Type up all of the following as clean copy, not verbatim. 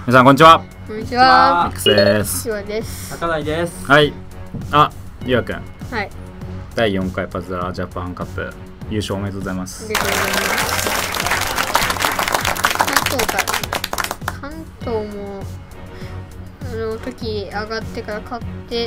皆さんこんにちは。 こんにちは。 ミックスです。 しわです。 高台です。 はい。あ、ゆうやくん。 はい。 第4回パズドラジャパンカップ優勝おめでとうございます。 ありがとうございます。関東も時上がってから勝って、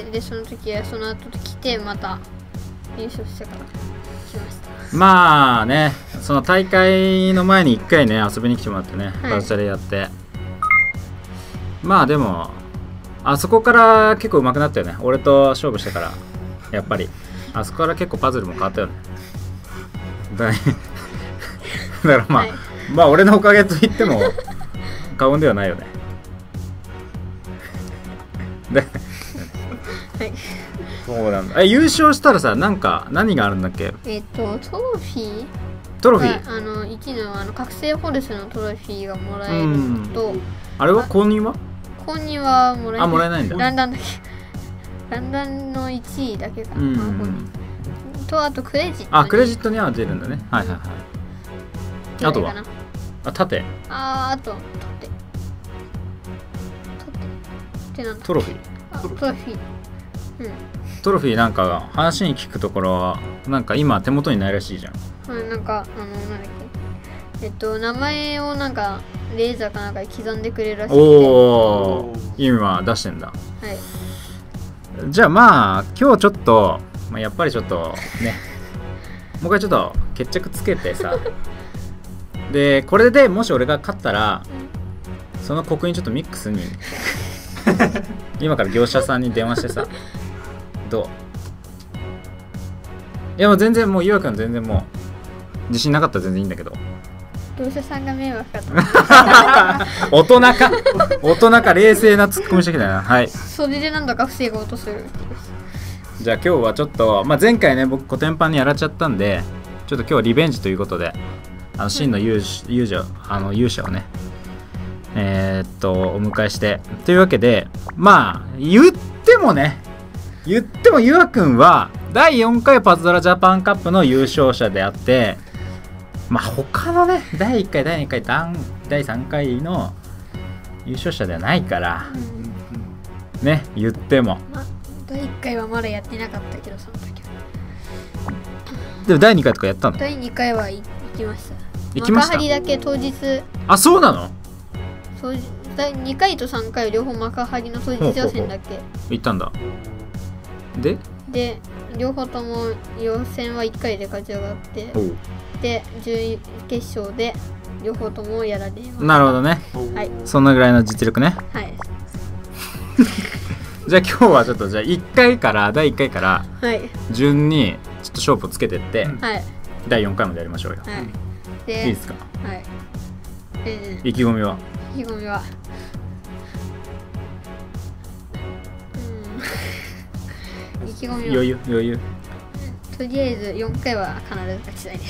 でその時はその後来てまた優勝してから来ました。 まあね、その大会の前に1回ね遊びに来てもらってね、パズドラやって。まあでもあそこから結構上手くなったよね。俺と勝負してからやっぱりあそこから結構パズルも変わったよね。だからまあ、はい、まあ俺のおかげと言っても過言ではないよね。はい、そうなんだ。優勝したらさ、なんか何があるんだっけ？ トロフィー？ トロフィー 1の覚醒ホルスのトロフィーがもらえるのと、 あれは公認は？ 公認はもらえない。 あ、もらえないんだ。 ランダムだけ。ランダムの1位だけかな。と、あとクレジット。 あ、クレジットには出るんだね。はいはいはい。あとは？あ、盾。 あと盾なんだ。 トロフィー。 トロフィー。 トロフィーなんか話に聞くところはなんか今手元にないらしいじゃん。 なんかなんだっけ、名前をなんかレーザーかなんかで刻んでくれるらしい。 おお、今出してんだ。はい。じゃあまあ今日ちょっと、まあ、やっぱりちょっとねもう一回ちょっと決着つけてさでこれでもし俺が勝ったら、その刻印ちょっとミックスに今から業者さんに電話してさどう？いやもう全然もうゆうやくん全然もう自信なかったら全然いいんだけど。 業者さんが迷惑かと大人か冷静なツッコミしてきたな。はい。 それで何度か防ごうとする。 じゃあ今日はちょっと、まあ、前回ね僕コテンパンにやられちゃったんでちょっと今日はリベンジということで真の勇者をねお迎えしてというわけで、まあ言ってもゆあくんは第4回パズドラジャパンカップの優勝者であって、まあ他のね第1回第2回第3回の優勝者ではないから、ね言っても、 第1回はまだやってなかったけどその時は。 でも第2回とかやったの？ 第2回は行きました。 行きました。 幕張だけ当日。 あ、そうなの？ 第2回と3回両方幕張の当日予選だけ行ったんだ。で両方とも予選は1回で勝ち上がってで準決勝で両方ともやられます。 なるほどね。はい。そんなぐらいの実力ね。 はい。 じゃあ今日はちょっとじゃあ第1回から順にちょっと勝負をつけてって、はい、第4回までやりましょうよ。はい。いいですか？はい。意気込みは？意気込みは余裕。 とりあえず4回は必ず勝ちたいです。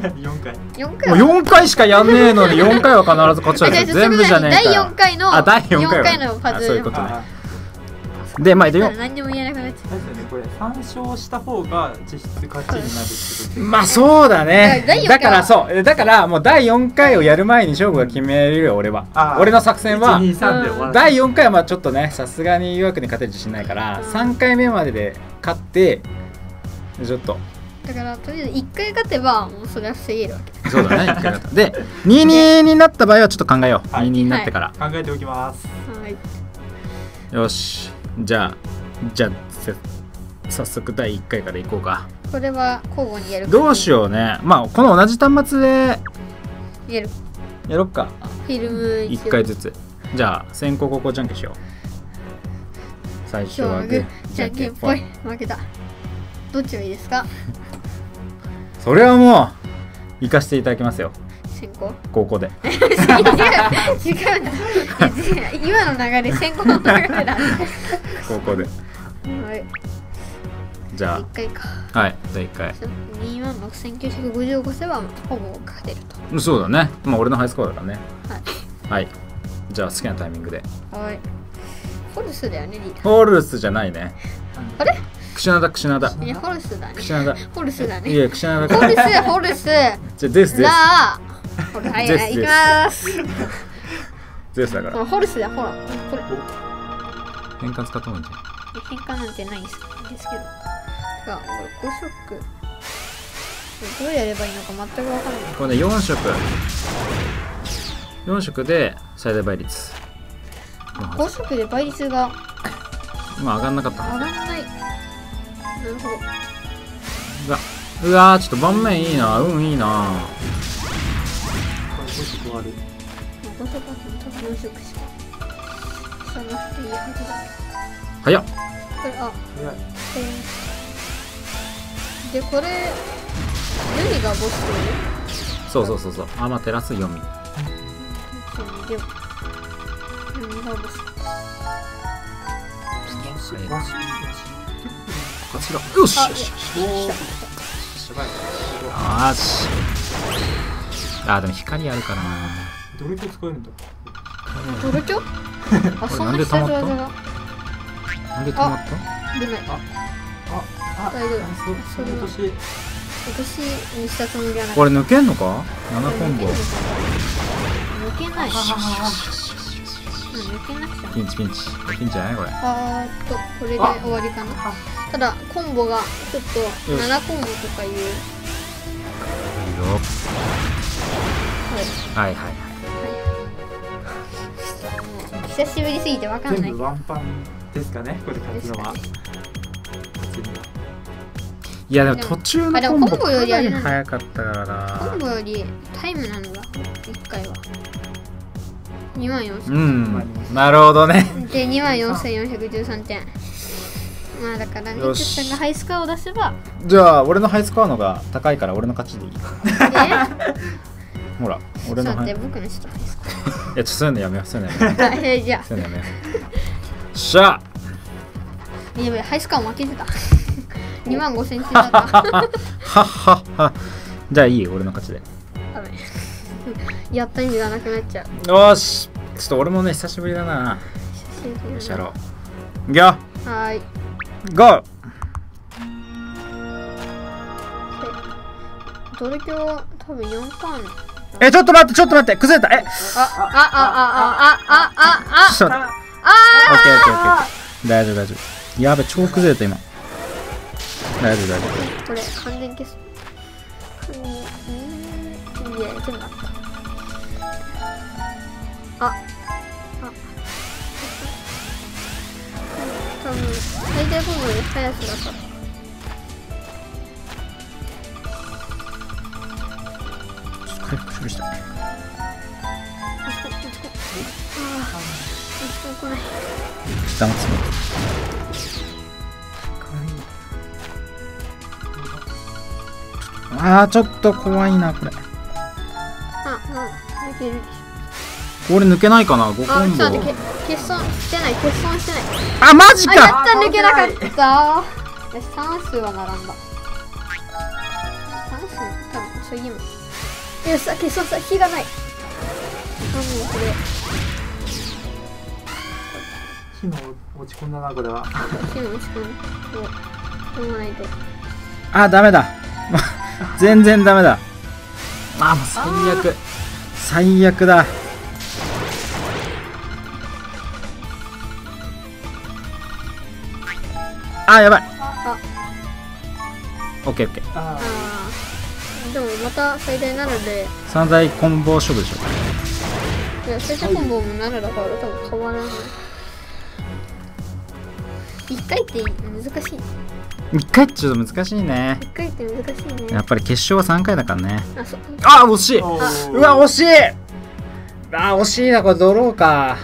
4回しかやんねえのに4回は必ず勝ちたいです。全部じゃねえかよ。 第4回のパズル。 そういうことね。で、まあ何でも言えなくなっちゃう。 これ3勝した方が実質勝ちになるってこと。 まあそうだね。だからもう第4回をやる前に勝負が決めるよ俺は。俺の作戦は第4回はまあちょっとねさすがにゆうやくんに勝てる自信ないから3回目までで勝ってちょっと。 だからとりあえず1回勝てばもうそれは防げるわけ。 そうだね。1回勝て。で2-2になった場合はちょっと考えよう。2-2になってから考えておきます。 はい。 よし。じゃあ早速第1回からいこうか。 これは交互にやる。 どうしようね。まあこの同じ端末でやろっか。 フィルム 1回ずつ。じゃあ先攻後攻じゃんけんしよう。最初はグーじゃんけんぽい。負けた。どっちがいいですか？ それはもう行かせていただきますよ。 先攻？ 高校で。 違う今の流れ先攻の流れだ。 高校で。 はい。 じゃあ 1回か。 はい、第1回。 26950越せばほぼ勝てると。 そうだね。まあ俺のハイスコアだからね。 はい。 はい。じゃあ好きなタイミングで。 はい。ホルスだよね、リーダー。 ホルスじゃないね。 あれ？ クシナダ。 いや、ホルスだね。ホルスだね。 いや、クシナダ。 ホルス。 じゃあです。 はい、行きます。 ゼウスだからホルスだ、ほらこれ変換使ったもんじゃん。 変換なんてないんですけど、てかこれ5色どうやればいいのか全く分かんない。 これね4色で最大倍率。 5色で倍率が今上がんなかった上がんない。なるほど。 うわー、ちょっと盤面いいな、いいな。 5色ある。 5色あっても多分4色しかさなくていいはずだ。 早っ。 これ早い。 でこれユミがボスそうアマテラス読み。 でユミがボス。 こちらよしよしよしあ、でも光あるからな。 どれと使えるんだ。 ドルキョあ、そんな必殺技がなんで止まった？ 出ない。大丈夫。それは私にしたつもりはない。 これ抜けんのか？7コンボ。 抜けない。抜けなくちゃ。 ピンチじゃないこれ。 これで終わりかな。ただコンボがちょっと7コンボとかいう。 いいよ。はい久しぶりすぎてわかんない。 全部ワンパンですかね。これで勝つのは。 いやでも途中のコンボよりあれかなり早かったからな。 コンボよりタイムなんだ。1回は24,000。 なるほどね。 で24,413点。まあだからね、ちさんがハイスコアを出せば。 じゃあ俺のハイスコアのが高いから俺の勝ちでいい。ほら俺のハイ。 僕のちょっとハイスコいやそういうのやめよう。そういうのやめよう。 ア。じゃあ。 そういうのやめよう。しゃあ。 やばい、ハイスコア負けてた。25,000点だった。 はっ。じゃあいいよ俺の勝ちで。 ダメ。やった意味がなくなっちゃう。 よし。ちょっと俺もね久しぶりだな。よしやろう。いくよ。 はーい。 ゴー。 ドルキョ多分4ターン。 ちょっと待って崩れた。ちょっと待って。オッケー。大丈夫。やべ超崩れた今。大丈夫。 これ完全消す。いや全部あった。多分最大コンボより速さだから。 回復処理したね。 来ない。 下の詰めて。ちょっと怖いなこれ。 抜けるでしこれ抜けないかな5コンボ。 ょ。ちょっと待って、欠損してない。 マジか。 やった抜けなかった。算数は並んだ。算数多分そういう意味。よし、欠損した。火がない。もうこれ火の落ち込んだなこれは。 火の落ち込んでしょうがないと。 ダメだ。全然ダメだ。もう最悪だ。やばい。オッケー。 でもまた最大7で。 3大コンボ勝負でしょ。 いや最大コンボも7だから多分変わらない。1回って難しい。 1回ってちょっと難しいね。 1回って難しいね。 やっぱり決勝は3回だからね。 そう。 惜しい。うわ惜しい。惜しいなこれドローか。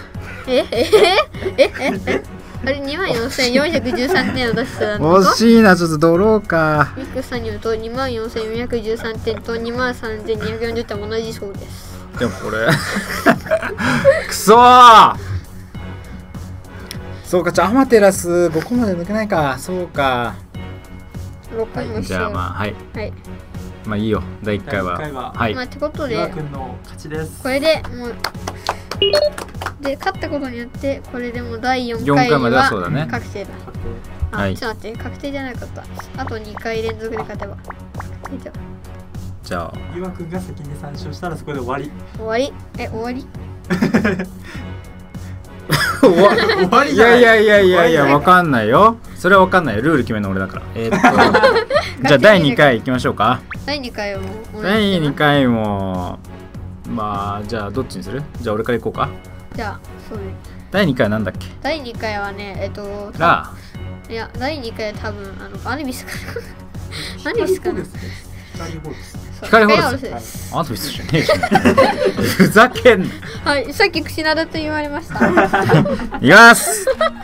あれ24,413点を出したの惜しいなちょっとドローか。 ミックさんによると24,413点と23,240点も同じそうです。 でもこれくそー。そうかアマテラス5個まで抜けないか。そうか 6回もじゃあまあいいよ第1回は。 ってことで岩君の勝ちです。 これでもうで勝ったことによってこれでもう第4 4 回回までははそうだね。 確定だ。ちょっと待って、確定じゃなかった。あと2回連続で勝てば確定じゃん。 じゃあ岩君が先に3勝したらそこで終わり。 終わり。 終わりいじゃない。 やいやいやいやいや、わかんないよ。それはわかんないよ。ルール決めるの俺だから。じゃあ第2回いきましょうか。 第2回も同じ第2回も、まあ、じゃあどっちにする？じゃあ俺から行こうか。 じゃあそういう第2回はなんだっけ？ 第2回はねラいや第2回は多分アニビスかなアニビスかな光ホルス。 そう光ホルス光ですアドビスじゃねえじゃん。ふざけんな。 はいさっき串灘と言われましたいきます光ホルスでござい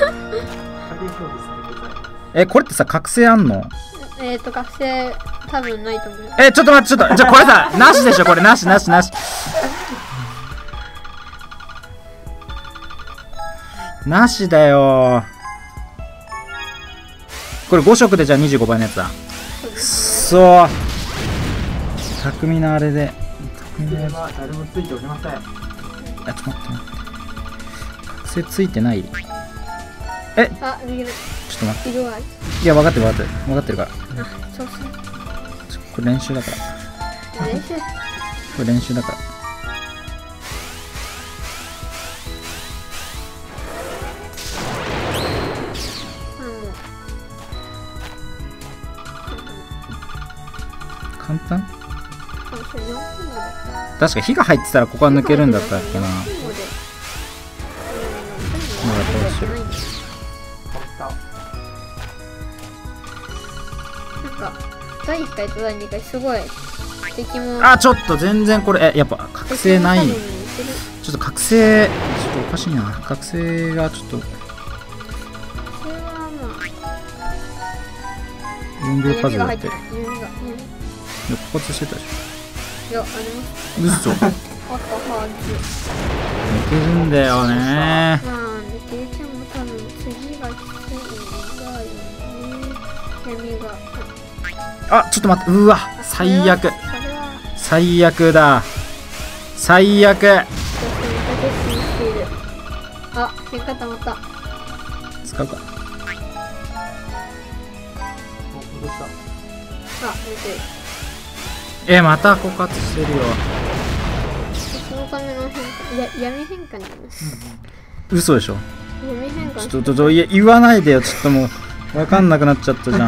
ます。 これってさ、覚醒あんの？ 学生多分ないと思うちょっと待って、ちょっと、じゃあこれさ、なしでしょ、これなし。なしだよ。これ5色でじゃあ25倍のやつだ。くそー。匠のあれで。匠のやつ。 は誰もついておりません。 ちょっと待って。覚醒ついてない？ あできるちょっと待って。 色合いいや、分かってるから。 そうそうこれ練習だから。 練習これ練習だから。簡単？確か火が入ってたらここは抜けるんだったっけな。 なんか第1回と第2回すごい敵もちょっと全然これやっぱ覚醒ない。ちょっと覚醒ちょっとおかしいな。覚醒がちょっと4秒パズルだって枯渇してたでしいやありますょ。嘘。抜あったはずけるんだよね。 まあ抜けても多分次が来ていないよね闇がちょっと待って。うわ最悪。 それは最悪だ。最悪。 喧嘩たまった使うか。 どうした？ 出てるまた枯渇してるよ。 そのための変化闇変化になります嘘でしょ。 闇変化ちょっと言わないでよ。ちょっともう分かんなくなっちゃったじ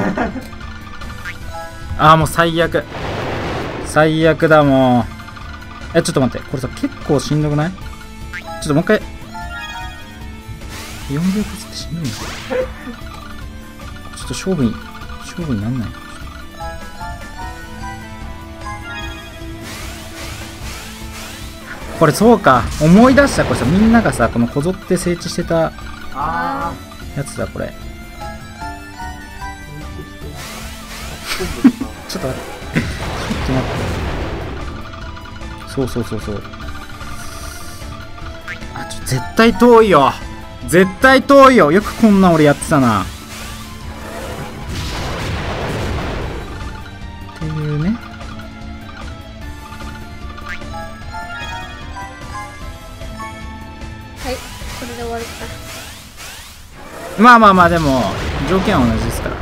ゃん。もう最悪。最悪だもう。ちょっと待って。これさ結構しんどくない？ちょっともう一回。4秒パスってしんどいな。ちょっと勝負になんない。これそうか。思い出した。これさみんながさこのこぞって整地してたやつだこれ。ちょっと待って。そう。絶対遠いよ。絶対遠いよ。よくこんな俺やってたな。っていうね。 はいこれで終わるかまあでも条件は同じですから。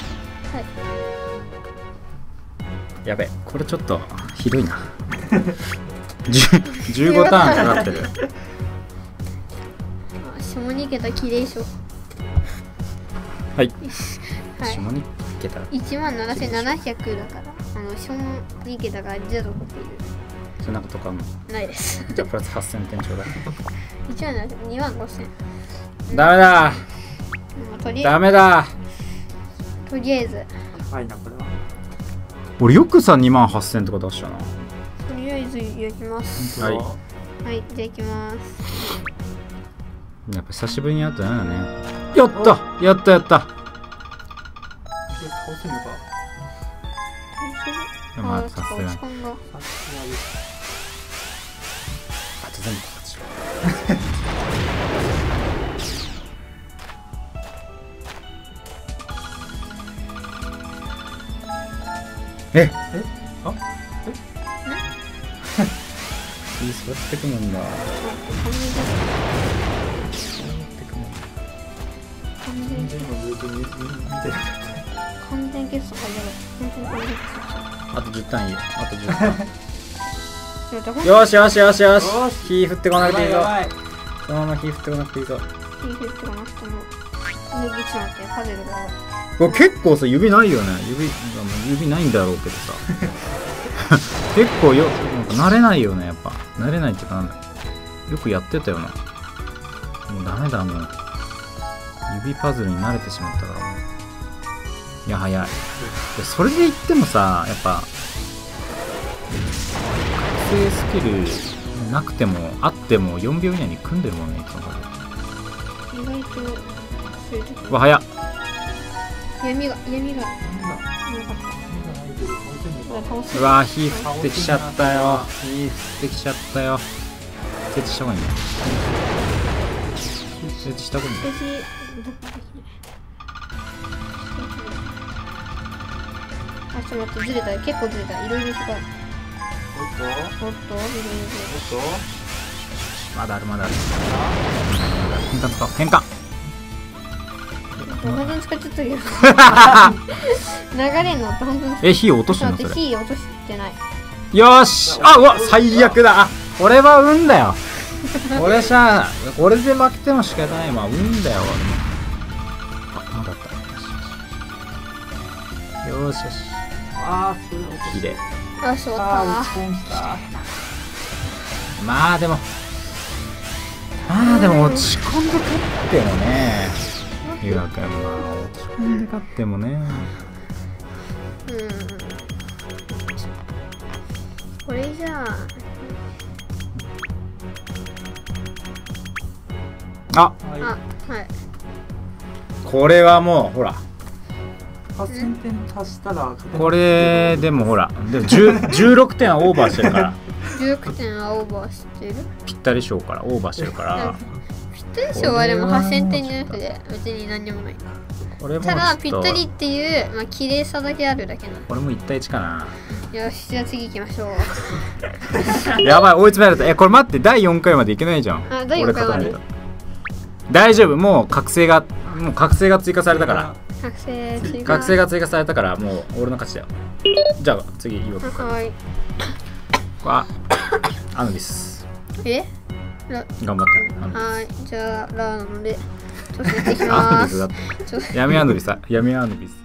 はいやべ、これちょっとひどいな。15ターンかかってる。 下2桁きれいでしょはい。 はい下に桁。 17,700だから下2桁が0とかっていうそんなことかも。 ないですじゃあプラス8000点ちょうだい。 17,25000 ダメだ。ダメだ。 とりあえず高いなこれは。 俺よくさ28000とか出したな。 とりあえず焼きますはいはいじゃあいきますやっぱ久しぶりに会ったよね。やったやったやった倒せんのか。 まあさすがに時間がさすがです。 あと全部こっち。いい座ってくもんだ。 完全全然今ずっと見てる。 決算がやろう。本当に完全決算。 あと10ターンいいよ。あと10ターン。 よしよしよしよしよし火振ってこなくていいぞ。 やばいそのまま火振ってこなくていいぞ。 火振ってこなくても脱ぎちまってパズルがこれ結構さ指ないよね。指ないんだろうけどさ結構なんか慣れないよね。やっぱ慣れないっていうかなんだ、よくやってたよな。もうダメだ、もう指パズルに慣れてしまったからもう。いや早い。でそれで言ってもさ、やっぱ覚醒スキルなくてもあっても4秒以内に組んでるもんね、いつもこ意外とそういう時れ。うわ早っ。 闇がうわ火降ってきちゃったよ。火降ってきちゃったよ。設置した方がいいね。設置した方がいいね。 あ、ちょっと待って、ずれた。結構ずれた。いろいろ違う。 おっとおっと、いろいろおっまだあるまだある。変換使おう。変換。 長年使っちゃったけど。流れんのって本当に。 え、火落としてんのちょっとそれ。 待って、火落としてない。 よーし。あ、うわ最悪だ。あ、これは運だよ。これさ、これで負けても仕方ない。まあ運だよ。あ、まだあった。よーしよし。 あー、それ落とし綺麗。 あ、そうた。 だ。 落ち込んした。 まあでも落ち込んで勝ってもね、ゆうがくん、まあ落ち込んで勝ってもね。 これじゃあ。 あ、 あ、はい。 これはもうほら、 8000点足したら勝てる。 これでもほら、でも16点はオーバーしてるから、 16点はオーバーしてる。 ぴったり賞からオーバーしてるからぴったり賞はでも8000点じゃなくて別に何にもない。 これもちょただっとぴったりっていう、まあ綺麗さだけあるだけなの。 これも1対1かな。 よし、じゃあ次行きましょう。 やばい、追い詰められた。これ待って、第4回までいけないじゃん。 あ、第4回まで俺勝たないと大丈夫。もう覚醒が追加されたから覚醒追加。 覚醒が追加されたから、もう俺の勝ちだよ。じゃあ次いいよ。 はい。 あ、アヌビスえ？ 頑張った。 はい、じゃあラーなので、調整していきアヌます。 ビスだって。闇アヌビス。闇アヌビス。